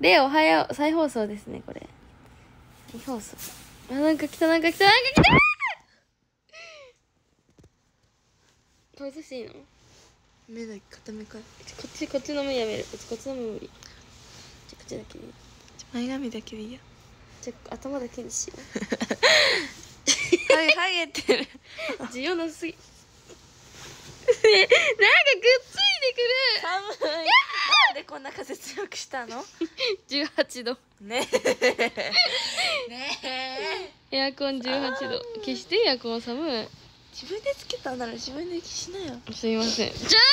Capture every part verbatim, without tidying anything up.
レイおはよう。再放送ですね、これ。再放送。あ、なんか来た、なんか来た、なんか来た食べさせていいの？ 目だけ固めかい。 こっち、こっちの目やめる。こっちの目無理。じゃ、こっちだけでいい。 前髪だけでいいよ。 じゃ、頭だけにしよう。 はい、ハゲてる。 需要なさすぎ。ね、なんかくっついてくる。 寒い。なんでこんな風強くしたの？ じゅうはちど。 ねえ。ねえ。 エアコンじゅうはちど。消してエアコン寒い。 自分でつけたなら自分で消しなよ。 すいません。じゃあ、くっついてき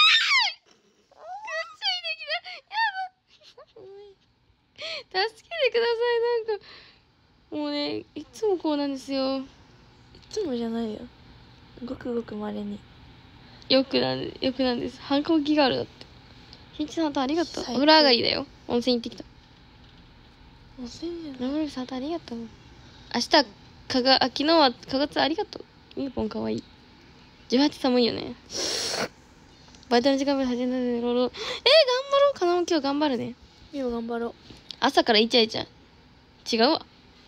た。やだ。助けてください。なんかもうね、いつもこうなんですよ。 いつもじゃないよ。ごくごくまれに。 よくなんで、よくなんです。反抗期があるだって。ひんちさんとありがとう。お最高風呂上がりだよ。温泉行ってきた。 温泉じゃない。 ラブルさんとありがとう。明日、かが、あ、昨日はかがつありがとう。みーぽんかわいい。じゅうはち寒いよね。バイトの時間まで始めたでロロ。えー、頑張ろう。かなも今日頑張るね。 みよ頑張ろう。 朝からイチャイチャ。違うわ。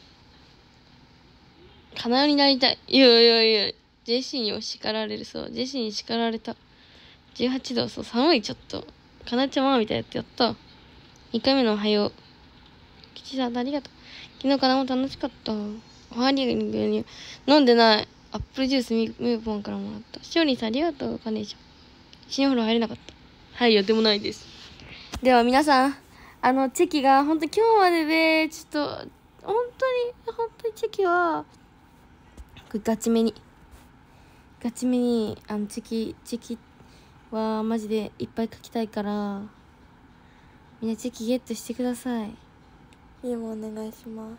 かなになりたい。いやいやいや。ジェシーに叱られる。そう。ジェシーに叱られた。じゅうはちど。そう。寒い、ちょっと。かなちゃまみたいやってやった。にかいめのおはよう。吉さんありがとう。昨日かなも楽しかった。おはりに飲んでない。アップルジュースみみーぽんからもらった。しおりんさんありがとう。カネーション。新お風呂入れなかった。はい、やってもないです。では皆さん、あの、チェキが、本当今日までで、ちょっと、本当に、本当にチェキは、これガチめに。ガチめに、あの、チェキ、チェキはマジでいっぱい書きたいから、みんなチェキゲットしてください。 みよもお願いします。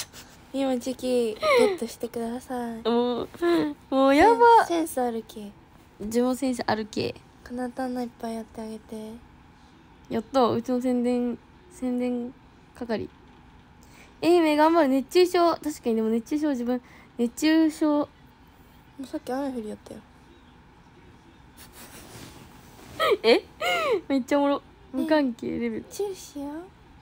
みよもチェキゲットしてください。 もう、もうやば。 センスあるけ。 呪文先生あるけ。 かなたんのいっぱいやってあげて。 やった、うちの宣伝、宣伝係。えいめ頑張る。熱中症。確かにでも熱中症自分、熱中症。 もうさっき雨降りやったよ。 えめっちゃおもろ。無関係レベル。 チューしよう。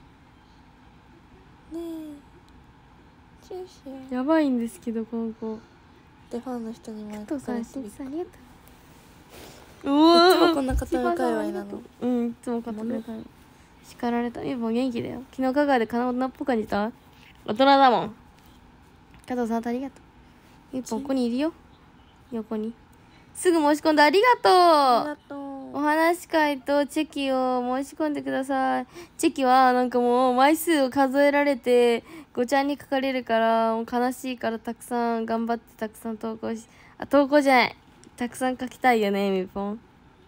ねえ。チューしよう。 やばいんですけど、この子。 で、ファンの人にもやって加藤さん、しんちさんありがとう。ういわつもこんな固め界隈なの。 うん、いつも固め界隈。叱られた。え、もう元気だよ。昨日香川で金大人っぽく感じた？大人だもん。加藤さんありがとう。一本ここにいるよ。横に。すぐ申し込んでありがとう。 ありがとう。 お話し会とチェキを申し込んでください。チェキはなんかもう枚数を数えられてごちゃんに書かれるからもう悲しいからたくさん頑張ってたくさん投稿し、あ、投稿じゃない。たくさん書きたいよね、みぽん。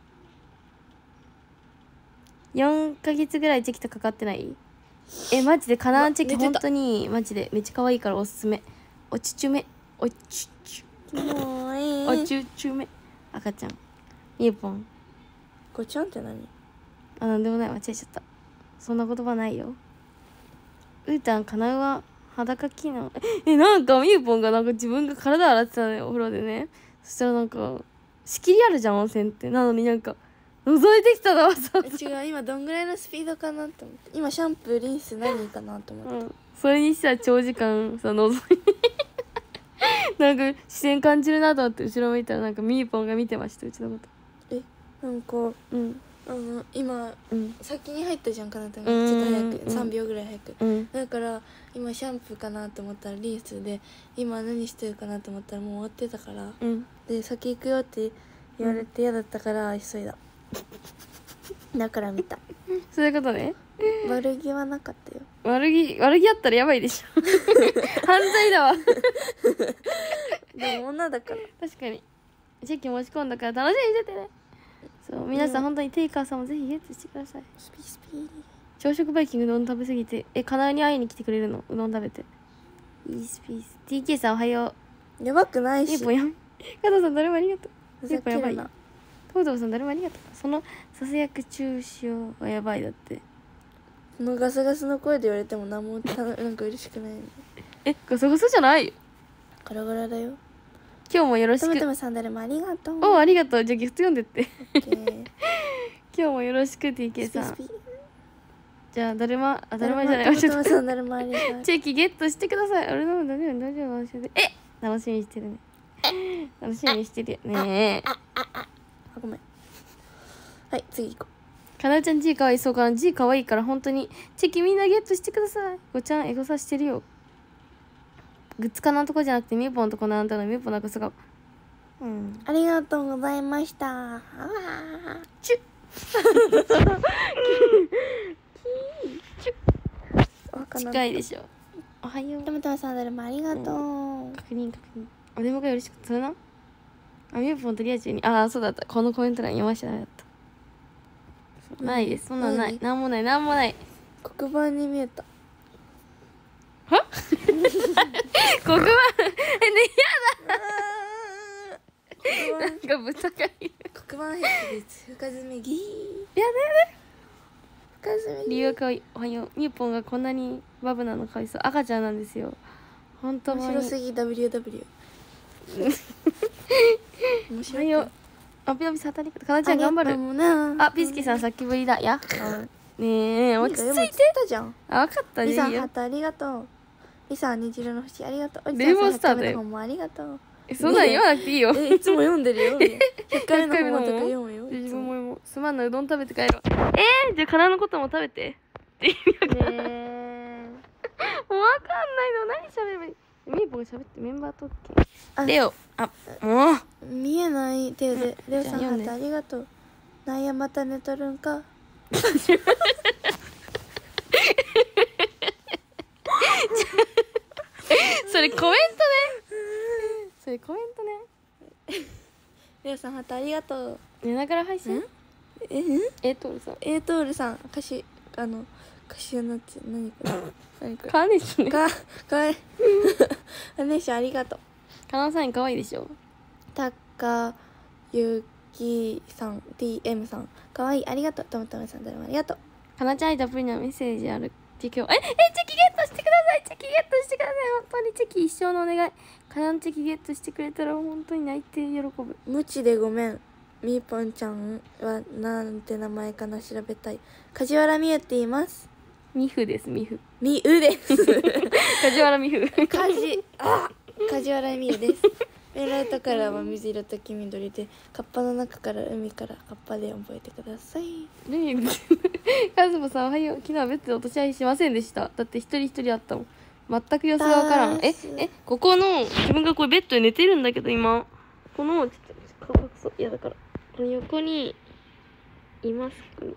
よんかげつぐらいチェキとかかってない？え、マジでカナンチェキ本当にマジでめっちゃ可愛いからおすすめ。おちちゅめ。おちちゅ。 もういい。 おちゅちゅめ。赤ちゃん。みぽん。 ごちゃんって何？ あ、なんでもない。間違えちゃった。そんな言葉ないよ。うーたん、かなうは裸機能。え、なんかみゆぽんがなんか自分が体洗ってたのよ、お風呂でね。そしたらなんか、仕切りあるじゃん、温泉って。なのになんか、覗いてきたの、そう。 違う、今どんぐらいのスピードかなと思って。今シャンプー、リンス何かなと思って。 うん。それにしたら長時間さ、覗いて。なんか視線感じるなと思って後ろ見たらなんかみゆぽんが見てました、うちのこと。 え、なんか、 うん。 あの、今、 うん。 先に入ったじゃんかなたが。 うんちょっと早く、 うんさんびょうぐらい早く。 うん。 だから今シャンプーかなと思ったらリンスで、今何してるかなと思ったらもう終わってたから、 うん。 で先行くよって言われて嫌だったから急いだ。だから見た。 そういうことね。 悪気はなかったよ。 悪気、悪気あったらやばいでしょ。犯罪だわ。 でも女だから。 確かに。チェキ申し込んだから楽しみにしててね。そう、皆さん本当にテイカーさんもぜひゲットしてください。 スピスピー。 朝食バイキングうどん食べすぎて、え、かなえに会いに来てくれるの？うどん食べて。いいスピース。ティーケー さんおはよう。 やばくないし。 ピーポンやめ。加藤さん誰もありがとう。 ふピーポンやばい。 ざけるな。 東堂さん誰もありがとう。そのささやく中傷はやばいだって。 このガサガサの声で言われても何もたなんか嬉しくないの。 え、ガサガサじゃないよ。 ガラガラだよ。 今日もよろしく。 トムトムさん誰もありがとう。 お、ありがとう。じゃあギフト読んでって。 オッケー。 今日もよろしく ティーケー さん。 スピスピじゃあだるまあだるまじゃないたまたまさんだるまありがとう。 チェキゲットしてください。俺のも大丈夫大丈夫大丈夫。え楽しみにしてるね。楽しみにしてるよね。 あごめん。はい次行こかなちゃん G かわいい。そうかな G かわいいから本当にチェキみんなゲットしてください。ごちゃんエゴサしてるよ。グッズかなんとこじゃなくてみーぽんとこなんだろう。みーぽんなんかすがうんう。ありがとうございました。あわチュッ近いでしょ。おはよう。 たまたまさんだるまありがとう。 確認確認。お出迎えよろしく。それな。あみーぽんとりあえずにああそうだった。このコメント欄読ましちゃダメだった。ないです。そんなんない。なんもないなんもない。 黒板に見えた。 は黒板えねやだなんか豚がいる。 黒板壁です深爪ギー。 やだやだ。 深爪理由はかわいい。おはよう。みーぽんがこんなにバブなのかわいそう。赤ちゃんなんですよ。本当面白すぎ ダブリューダブリュー。面お白い。 はよう。あぴよぴさたりかなちゃん頑張る。あピスキさんさっきぶりだ。やねえ落ち着いて。 たじゃん。 あ分かったね。 リさんいいよハートありがとう。リさん虹色の星ありがとう。 レインボースターだよおじさんさんひゃくかいめの本もありがとう。 えそんなん言わなくていいよ。 えいつも読んでるよ。ひゃっかいめの本とか読むよ。 自分ももすまんなうどん食べて帰ろう。えー、じゃあかなのことも食べてって意味わかんない。もうわかんないの何喋ればいい。みーぽんが喋ってメンバー特権レオあもう見えない手でレオさんじゃあ読んでハートありがとう。なんやまた寝とるんか。 それコメントね。それコメントね。 レオさんハートありがとう。 寝ながら配信ええトールさんエートールさん歌詞あの歌詞になって何これ何これかわいいですね。 かかわいいお姉ちゃんありがとう。 かなさんかわいいでしょ。 たかゆきさん ティーエム さんかわいいありがとう。ともともさんどうもありがとう。 かなちゃん愛たっぷりなメッセージあるって今日ええチェキゲットしてください。チェキゲットしてください。本当にチェキ一生のお願い。かなチェキゲットしてくれたら本当に泣いて喜ぶ。 無知でごめん。みーぽんちゃんはなんて名前かな調べたい。梶原みゆって言います。 ミフですミフ。 みうです梶原ミフ。 かじあ梶原みゆです。メライトからは水色と黄緑で、カッパの中から海からカッパで覚えてください。 何カズボさんおはよう。昨日は別で落とし合いしませんでした。だって一人一人あったもん。全く様子がわからん。ええここの自分がこれベッドで寝てるんだけど今このちょっと顔隠そういやだからこの横にいますここに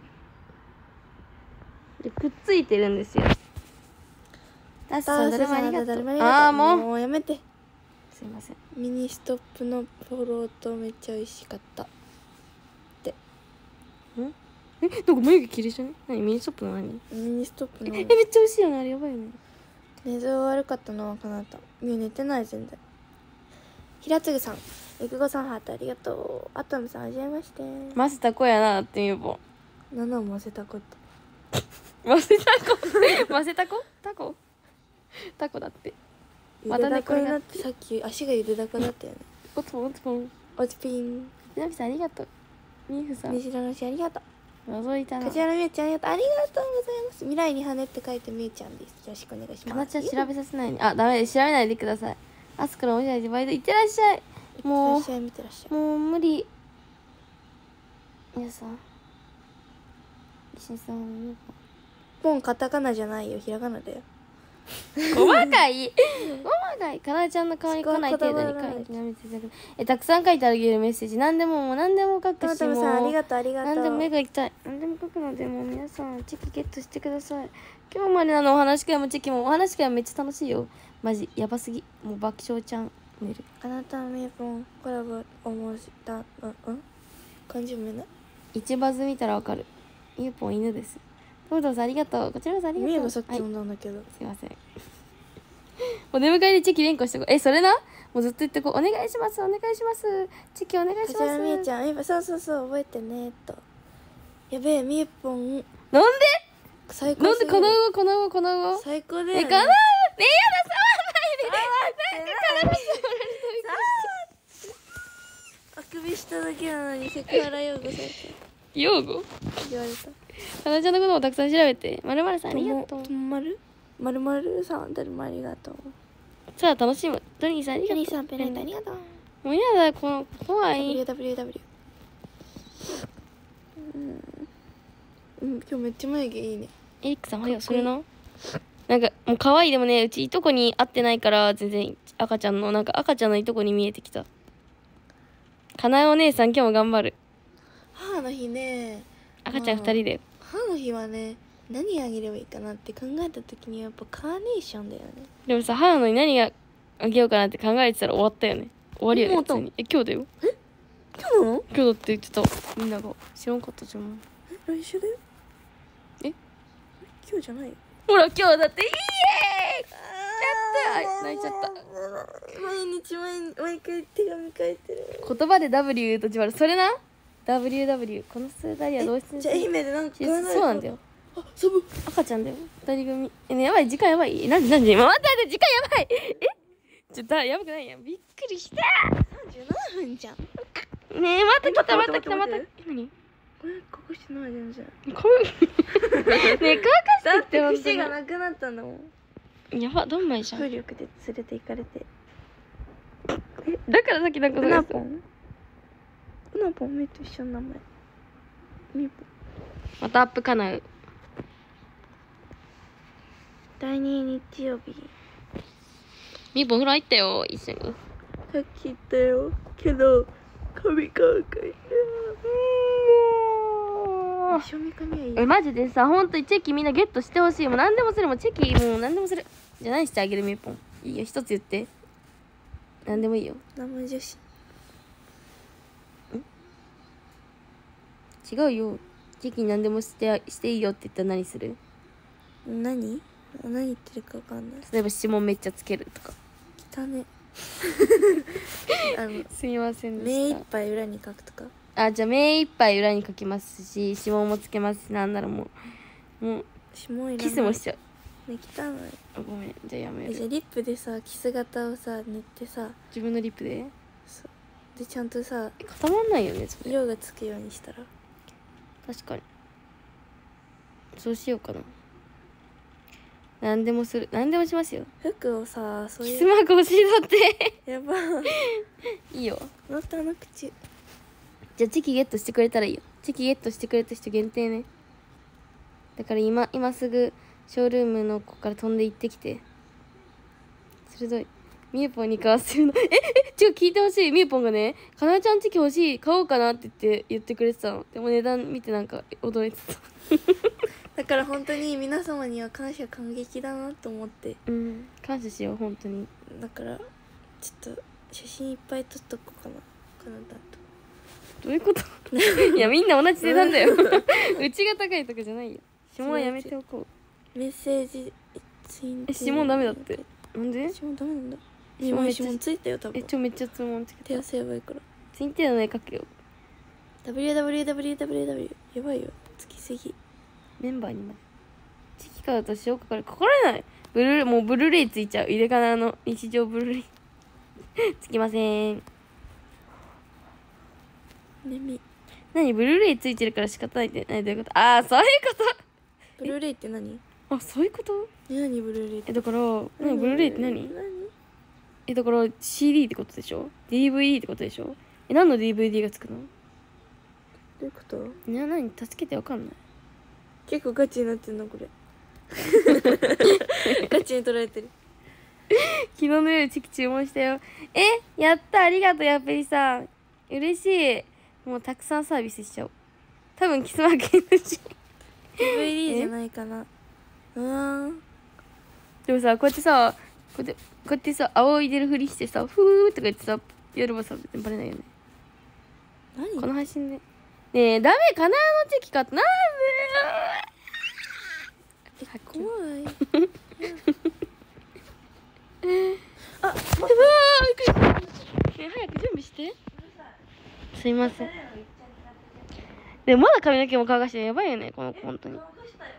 でくっついてるんですよ。ダッサンだるまありがとう。ああもうもうやめて。 すいません。 ミニストップのポロートめっちゃ美味しかったってんえなんか眉毛切れじゃね。何ミニストップの何ミニストップのえめっちゃ美味しいよねあれやばいよね。 寝相悪かったのはかなた。みゆ寝てない全然。平次さんいくごさんハートありがとう。アトムさんはじめまして。 混ぜた子やなってみようぽん。 何を混ぜた子って混ぜた子混ぜた子タコタコだってゆでだこになってさっき足がゆでだこだったよね。 おつぽんおつぽん。 おちぴんひなびさんありがとう。みーふさん虹色のしありがとう。 覗いたな。 梶原みゆちゃんありがとう。ありがとうございます。未来に羽って書いてみゆちゃんです。よろしくお願いしかます。 なちゃん調べさせないにあダメです調べないでください。あすからおしゃれでバイト行ってらっしゃい。もういってらっしゃい見てらっしゃい。 もう無理。皆さん石井さんポンカタカナじゃないよひらがなだよ。 細かい細かいかなちゃんの可愛いかない程度に書いてやめていただく。えたくさん書いてあげるメッセージ何でももう何でも書くトマしもうトムさんありがとうありがとう。 何でも目が行きたい何でも書くのでもう皆さんチェキゲットしてください。今日までのお話会もチェキもお話会めっちゃ楽しいよマジやばすぎもう爆笑ちゃん寝る。 あなたのみゆぽんコラボ思したうんうん漢字読めない。 一バズ見たらわかる。ゆうぽん犬です。トムトムさんありがとう。こちらこそありがとう。 みゆがさっきはい読んだんだけど、 すいません。お出迎えでチェキ連呼してこえそれなもうずっと言ってこうお願いしますお願いしますチェキお願いします。 梶原みゆちゃんみゆそうそうそう覚えてねと。やべえみゆぽんなんで最高なんでこのすぎる上この上この上最高だよね。 えかなえやだ触らないでなんかあくびしただけなのにセクハラ用語された用語言われた。 かなちゃんのこともたくさん調べて。まるまるさんありがとう。 ともまるまるまるさん誰もありがとう。 さあ楽しむ。トニーさんありがとう。 トニーさんペナントありがとう。 もうやだ、この怖い。 ダブリューダブリューダブリュー。うん、うん、今日めっちゃ眉毛いいね。 エリックさんおはよう。それな、なんかもう可愛い。でもね、うちいとこに会ってないから全然赤ちゃんのなんか赤ちゃんのいとこに見えてきた。かなえお姉さん今日も頑張る。 母の日ね、 赤ちゃんふたりだよ。 母の日はね、何あげればいいかなって考えた時にやっぱカーネーションだよね。 でもさ、母のに何があげようかなって考えてたら終わったよね。終わりよね、 もう普通に。え、今日だよ。 今日なの？ 今日だって言ってた。みんなが。知らんかったじゃん。 え、来週だよ。 え？ 今日じゃないよ。 ほら、今日だって、イエーイ！やったー！泣いちゃった。 毎日毎日毎回手紙書いてる。 言葉で W とじわる。それな ダブリューダブリュー。この数ダリは同室にじゃあ愛媛でなんかそうなんだよ。 あ、サブ赤ちゃんだよ。二人組。え、ね、やばい、時間やばい。なんでなんで待って待って、時間やばい。えちょっと、やばくないやん。びっくりした。 さんじゅうななふんじゃん。 ねえ、また来た、また来た、 待って待ってまた。え、何これ隠してない全然。 こう。ねえ、乾かしてだっってて、ほんと節がなくなったんだもん。 に。やば、どんまいじゃん。 風力で連れて行かれて。 だからさっきなんかうなぽんうなぽん目と一緒の名前。みぽん。 またアップかなう。 第二日曜日。 みーぽん風呂入ったよ、一緒に。 さっき言ったよ。けど、髪乾かいた。一緒み髪はいい。 え、マジでさ、ほんとにチェキみんなゲットしてほしい。もう何でもする。もうチェキ、もう何でもする。じゃあ何してあげるみーぽん。いいよ、一つ言って。何でもいいよ。 生女子。 違うよ。チェキに何でもしてしていいよって言ったら何する？ 何何言ってるか分かんない。 例えば指紋めっちゃつけるとか。 汚ね。あのすみません目でした。 いっぱい裏に書くとか。 あ、じゃあ目いっぱい裏に書きますし、指紋もつけますし、なんならもう、もう、 指紋いらない。 キスもしちゃう。 ね、汚い。 あ、ごめん。じゃあやめえじゃある。 リップでさキス型をさ塗ってさ、 自分のリップでそうでちゃんとさえ固まんないよね、それ。 色がつくようにしたら。 確かに。そうしようかな。何でもする。何でもしますよ。 服をさそうキいうスマーク欲しいだって。 やばいいよ。 またあの口。 じゃあチェキゲットしてくれたらいいよ。チェキゲットしてくれた人限定ね。だから今、今すぐショールームの子から飛んで行ってきて。鋭い。みゆぽんに買わせるの。え、え、ちょ、聞いてほしい。みゆぽんがね、かなえちゃんチェキ欲しい。買おうかなって言って、言ってくれてたの。でも値段見てなんか驚いてた。 だから本当に皆様には感謝感激だなと思って。 うん。感謝しよう、本当に。 だからちょっと写真いっぱい撮っとこうかなカナダと。 どういうこといや、みんな同じ値段だよ。うちが高いとかじゃないよ。指紋はやめておこう。 メッセージツインえ、指紋ダメだって。なんで？ 指紋ダメなんだ。 指紋めっちゃ指紋ついたよ多分。 え、ちょ、めっちゃつもんつけた。 手汗やばいから。 ツインテールの絵描くよ。 ダブリューダブリューダブリューダブリューダブリュー やばいよつきすぎ。 メンバーにまで。チキカーと塩かかる。かからない。ブルー、もうブルーレイついちゃう。入れかなの日常ブルーレイ。つきません。 眠い。 何ブルーレイついてるから仕方ないって何どういうことああ、そういうこブルーレイって何？ とあ、そういうことえ何ブルーレイってえ、だから、何ブルーレイって何何？ え、だから シーディー ってことでしょ ?ディーブイディー ってことでしょえ、何の ディーブイディー がつくのどういうこと？ な、何助けてわかんない。 結構ガチになってんのこれ。ガチに取られてる。 昨日の夜チキ注文したよ。え、やったありがとうやっぺりさん。嬉しい。もうたくさんサービスしちゃおう。多分キスマーク エヌジー。 ディーブイディー じゃないかな。うーん。 でもさ、こうやってさ、こうやって、こうやってさ、仰いでるふりしてさ、ふーとか言ってさ、やればさ、別にバレないよね。 何？ この配信で。ねえ、ダメかなのチェキ買って、なんで怖い。 あ、うわー、びっくりした。ねえ、早く準備して。すいません。でもまだ髪の毛も乾かしてやばいよね、この子、本当に。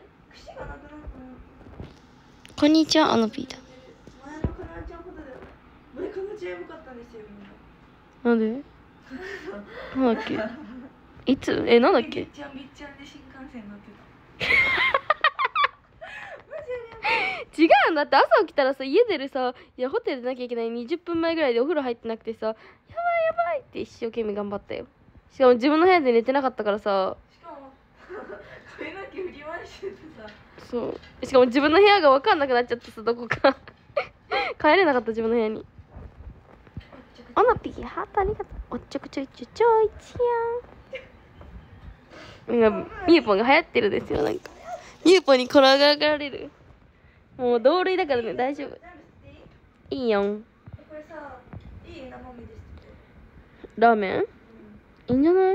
こんにちは、あのピーター。 前のかなちゃんことだよ。前かなちゃんやばかったんですよ、みんな。 なんでなんだっけいつえ、なんだっけみっちゃんみっちゃんで新幹線乗ってた。 違うんだって、朝起きたらさ、家出るさ、いやホテルでなきゃいけないにじゅっぷんまえぐらいでお風呂入ってなくてさ、やばいやばいって一生懸命頑張ったよ。しかも自分の部屋で寝てなかったからさ、 しかも髪の毛振り回しててさ、 そう、しかも自分の部屋が分かんなくなっちゃってさ、どこか帰れなかった自分の部屋に。おのぴーハートありがとう。おっちょこちょいちょちょいちやん。今みゆぽんが流行ってるですよ。なんかみゆぽんに転がられる。もう同類だからね、大丈夫。いいよん。 これさ、いい生身ですって。 ラーメン、いいんじゃない？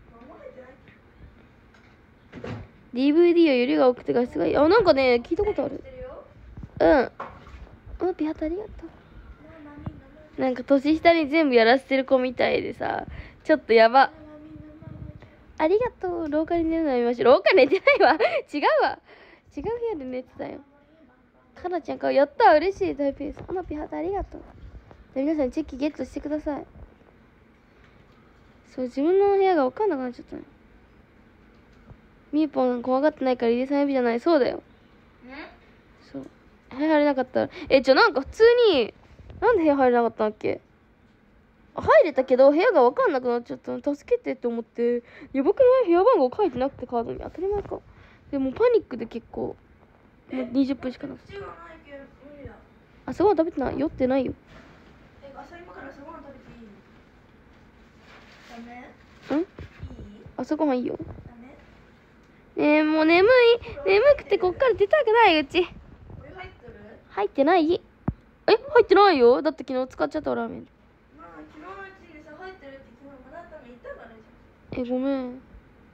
ディーブイディー はよりが多くて画質がいい。あ、なんかね、聞いたことある。うん。おのぴーハートありがとう。なんか年下に全部やらせてる子みたいでさ、ちょっとやば。ありがとう。廊下に寝るのやめましょう。廊下寝てないわ。違うわ。違う部屋で寝てたよ。かなちゃんか、やったー、嬉しい。タイペース。おのぴーハートありがとう。じゃあ皆さんチェキゲットしてください。そう、自分の部屋が分かんなくなっちゃったね。みゆぽん怖がってないから、リレーさん呼びじゃない。そうだよ。そう。部屋入れなかったら。え、じゃあなんか普通に、なんで部屋入れなかったんだっけ？入れたけど、部屋が分かんなくなっちゃったの。助けてって思って。やばくない？部屋番号書いてなくてカードに。当たり前か。でもパニックで結構、もうにじゅっぷんしかなくて。朝ごはん食べてない？酔ってないよ。 え、朝今から朝ごはん食べていい？ダん？ メ？いい？ 朝ごはんいいよ。 ダメ？ ねえ、もう眠い。眠くてこっから出たくない、うち。 お湯入ってる？ 入ってない。え、入ってないよ。だって昨日使っちゃったラーメン。 まあ、昨日のうちにさ、入ってるって昨日まだため言ったからじゃん。 え、ごめん。 もう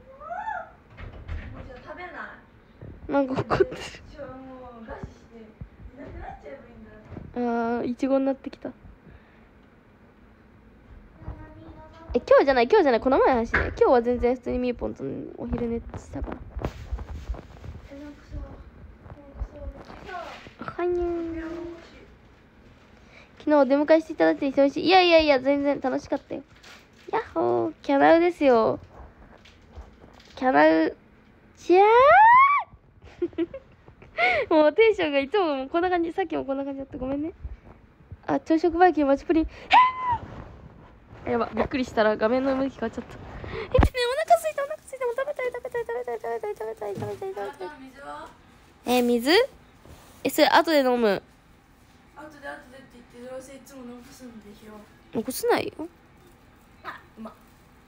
じゃあ食べない。 なんか怒ってる。 ちょ、もう餓死していなくなっちゃえばいいんだ。 あー、いちごになってきた。え、今日じゃない、今日じゃない、この前の話ね。今日は全然普通にみーぽんとお昼寝したから。 え、なんかさ、なんかさ、 はにゅー。 いや、もし昨日お出迎えしていただいて忙しい。いやいやいや、全然楽しかったよ。やっほー、キャナウですよ。キャナウ、じゃーもうテンションがいつもこんな感じ。さっきもこんな感じだった。ごめんね。あ、朝食バイキンマチプリン。やば、びっくりしたら画面の向き変わっちゃった。え、ね、お腹すいた、お腹すいた。もう食べたい、食べたい、食べたい、食べたい、食べたい、食べたい、食べたい、食べたい。 水は？ えー、水？え、それ後で飲む。 後で後でって言ってどうせいつも残すんでしょ。 残せないよ。 あ、うま。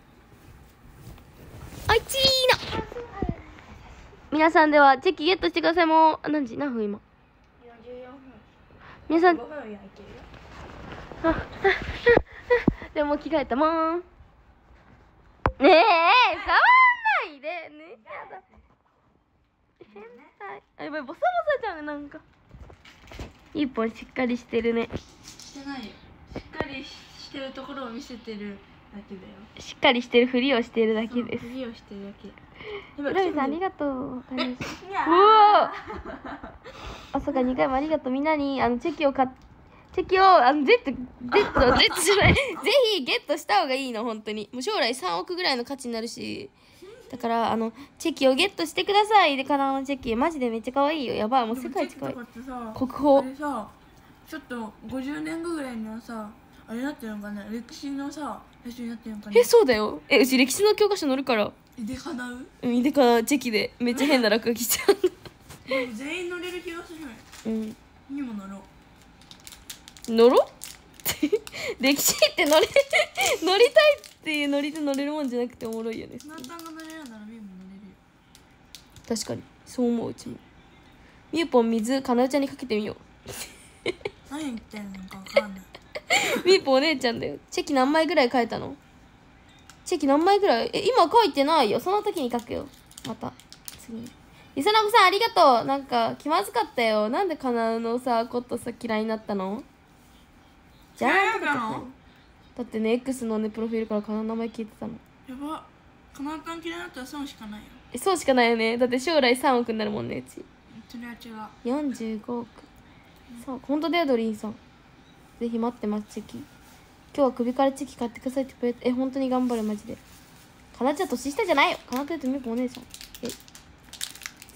あいちーな。皆さんではチェキゲットしてください。もうあ何時？何分今？ よじゅうよんぷん。 皆さん、 ごふん焼いてるよ。 あああでももう着替えたもん。ねえ、触んないでね。やだ。変態。あ、やばい、ボサボサじゃん。なんか一本しっかりしてるね。 してないよ。しっかりしてるところを見せてるだけだよ。 しっかりしてるふりをしてるだけです。 ふりをしてるだけ。 ロビさんありがとう。わかりました。 いやうおあ、そうか、にかいもありがとう。みんなにあのチェキを買っチェキをあの Z、Z、Z じゃない。ぜひゲットした方がいいの、本当に。もう将来さんおくぐらいの価値になるし。だからあのチェキをゲットしてください。で、カナのチェキマジでめっちゃ可愛いよ。やばい、もう世界一可愛い。国宝。 あれさ、ちょっとごじゅうねんごぐらいにはさ、あれなってるのかな、歴史のさ写真になってるのかな。 え、そうだよ。え、うち歴史の教科書載るから。 でかなう？ うん、でかチェキでめっちゃ変な落書きしちゃう。 でも全員乗れる気がする。 うんにも乗ろう。 乗ろ歴史って乗れ乗りたいっていう乗りで乗れるもんじゃなくておもろいよね。 なったんが乗れるならみーも乗れるよ。 確かにそう思う。うちもみゆぽん水かなうちゃんにかけてみよう。 何言ってんのか分かんない。 みゆぽんお姉ちゃんだよ。チェキ何枚ぐらい書いたの？チェキ何枚ぐらい？え、今書いてないよ。その時に書くよ。また次に。りさなこさんありがとう。なんか気まずかったよ。なんでかなうのさことさ嫌いになったの？じゃあんとかってだってね X のねプロフィールからかなの名前聞いてたの。 やば。かなたん嫌いだったら損しかないよ。 え、そうしかないよね。だって将来さんおくになるもんね、うち。 それは違う。 よんじゅうごおく。そう、本当だよ、ドリーンさん。ぜひ待ってます、チェキ。今日は首からチェキ買ってくださいってくれて。え、本当に頑張る、マジで。かなちゃん年下じゃないよ。かなちゃんとみぽお姉さん。え。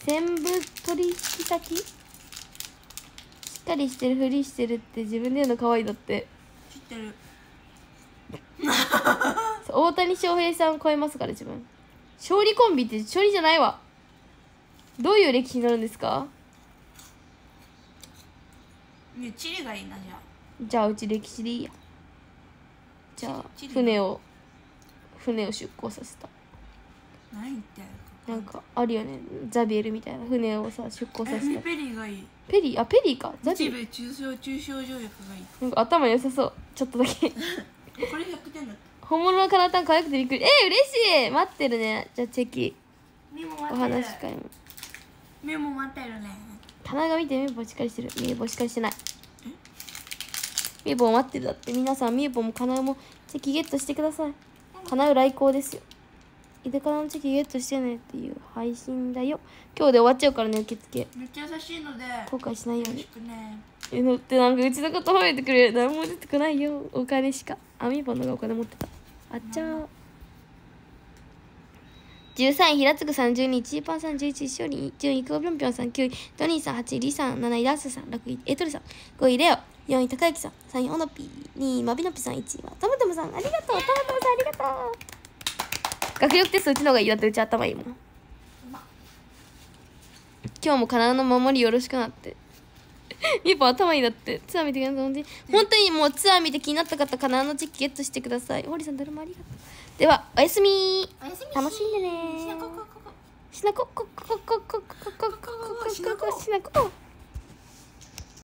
全部取引先。しっかりしてるふりしてるって自分で言うの可愛いだって。 知ってる。 大谷翔平さんを超えますから自分。勝利コンビって勝利じゃないわ。どういう歴史になるんですか？ いやチリがいいな。じゃあじゃあうち歴史でいいや。じゃあチリ船を船を出港させた。 何言ってんの。 なんかあるよね、ザビエルみたいな船をさ出港させた。 ペリーがいい。 ペリー、あペリーか。ザビエル日米中小中小条約がいい。 なんか頭良さそう、ちょっとだけ。 これひゃくてんだって。 本物のカナタン可愛くてびっくり。えー、嬉しい。待ってるね。じゃあチェキみもお待ってる。 話し会も。 みも待ってるね。 棚が見てみーぽんしっかりしてる。みーぽんしっかりしてない。みーぽん待ってる。だって皆さんみーぽんもカナウもチェキゲットしてください。カナウ来航ですよ。イデカナのチェキゲットしてねっていう配信だよ。今日で終わっちゃうからね、受付。 めっちゃ優しいので後悔しないようよろしに。 くね。 えのってなんかうちのこと褒めてくれる。何も出てこないよ。お金しか。あみーぽんのがお金持ってた。あっちゃー。じゅうさんい平津さんじゅうにいちいパンさんじゅういちいしおりじゅういいくごぴょんぴょんさんきゅういドニーさんはちいリさんなないダースさんろくいエトルさんごいレオよんい高之さんさんいオノピーにいマビノピさんいちいはトムトムさんありがとう。トムトムさんありがとう。学力テストうちの方がいい。だってうち頭いいもん。今日も体の守りよろしくなってみーぽん頭いいだって。ツアー見てください。本当にもうツアー見て気になった方体のチェキゲットしてください。ホリさんどれもありがとう。ではおやすみ。 おやすみ。 楽しんでね。 しなここここしなこここここここここここしなこ。